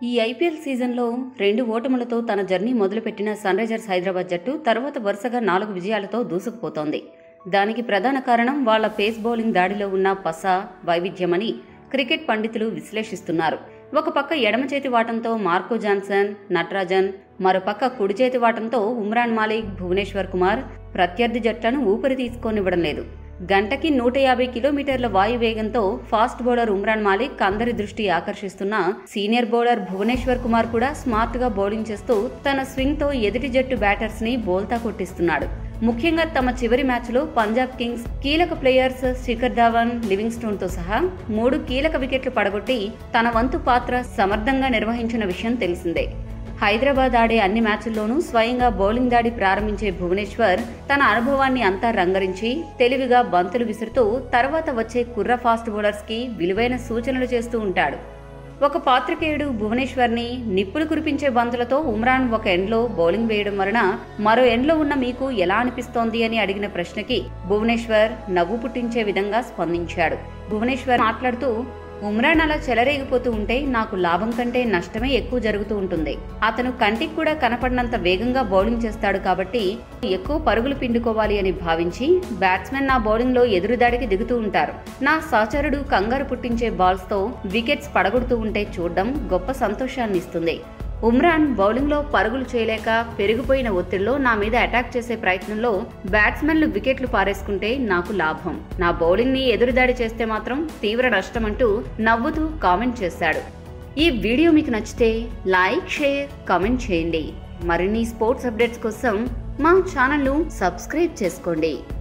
ఈ ఐపీఎల్ సీజన్లో 2 ఓటములతో తన జర్నీ మొదలుపెట్టిన సన్ రైజర్స్ హైదరాబాద్ జట్టు తర్వాత వరుసగా 4 విజయాలతో దూసుకుపోతోంది. దానికి ప్రధాన కారణం వాళ్ల పేస్ బౌలింగ్ దాడిలో ఉన్న పస వైవిధ్యమని క్రికెట్ పండితులు విశ్లేషిస్తున్నారు. ఒక పక్క ఎడమ చేతి వాటంతో మార్కో జాన్సన్, నటరాజన్, మరోపక్క కుడి చేతి వాటంతో ఉమ్రాన్ మాలిక్, భువనేశ్వర్ కుమార్ ప్రత్యర్థి జట్లను ఊపిరి తీసుకోనివ్వడం లేదు. గంటకి 150 కిలోమీటర్ల వాయువేగంతో ఫాస్ట్ బౌలర్ ఉమ్రాన్ మాలిక్ అందరి దృష్టి ఆకర్షిస్తున్న సీనియర్ బౌలర్ భువనేశ్వర్ కుమార్ కూడా స్మార్ట్ గా బౌలింగ్ చేస్తూ తన స్వింగ్ తో ఎదుటి జట్టు బ్యాటర్స్ ని బోల్తా కొట్టిస్తున్నాడు. ముఖ్యంగా తమ చివరి మ్యాచ్ లో పంజాబ్ కింగ్స్ కీలక ప్లేయర్స్ శిఖర్ ధావన్, లివింగ్స్టోన్ తో సహా 3 కీలక వికెట్లు పడగొట్టి తన వంతు పాత్ర సమర్థంగా నిర్వహించిన విషయం తెలిసిందే. హైదరాబాద్ ఆడే అన్ని మ్యాచ్ల్లోనూ స్వయంగా బౌలింగ్ దాడి ప్రారంభించే భువనేశ్వర్ తన అనుభవాన్ని అంతా రంగరించి తెలివిగా బంతులు విసురుతూ తర్వాత వచ్చే కుర్ర ఫాస్ట్ బౌలర్స్ కి విలువైన సూచనలు చేస్తూ ఉంటాడు. ఒక పాత్రికేయుడు భువనేశ్వర్ని నిప్పులు కురిపించే బంతులతో ఉమ్రాన్ ఒక ఎండ్లో బౌలింగ్ వేయడం వలన మరో ఎండ్లో ఉన్న మీకు ఎలా అనిపిస్తోంది అని అడిగిన ప్రశ్నకి భువనేశ్వర్ నవ్వు పుట్టించే విధంగా స్పందించాడు. భువనేశ్వర్ మాట్లాడుతూ, ఉమ్రాన్ అలా చెలరేగిపోతూ ఉంటే నాకు లాభం కంటే నష్టమే ఎక్కువ జరుగుతూ ఉంటుంది. అతను కంటికి కూడా కనపడినంత వేగంగా బౌలింగ్ చేస్తాడు కాబట్టి ఎక్కువ పరుగులు పిండుకోవాలి అని భావించి బ్యాట్స్మెన్ నా బౌలింగ్ లో ఎదురుదాడికి దిగుతూ ఉంటారు. నా సహచరుడు కంగారు పుట్టించే బాల్స్ తో వికెట్స్ పడగొడుతూ ఉంటే చూడడం గొప్ప సంతోషాన్ని ఇస్తుంది. ఉమ్రాన్ బౌలింగ్ లో పరుగులు చేయలేక పెరిగిపోయిన ఒత్తిడిలో నా మీద అటాక్ చేసే ప్రయత్నంలో బ్యాట్స్మెన్లు వికెట్లు పారేసుకుంటే నాకు లాభం. నా బౌలింగ్ ని ఎదురుదాడి చేస్తే మాత్రం తీవ్ర నష్టం అంటూ నవ్వుతూ కామెంట్ చేశాడు. ఈ వీడియో మీకు నచ్చితే లైక్, షేర్, కామెంట్ చేయండి. మరిన్ని స్పోర్ట్స్ అప్డేట్స్ కోసం మా ఛానల్ ను సబ్స్క్రైబ్ చేసుకోండి.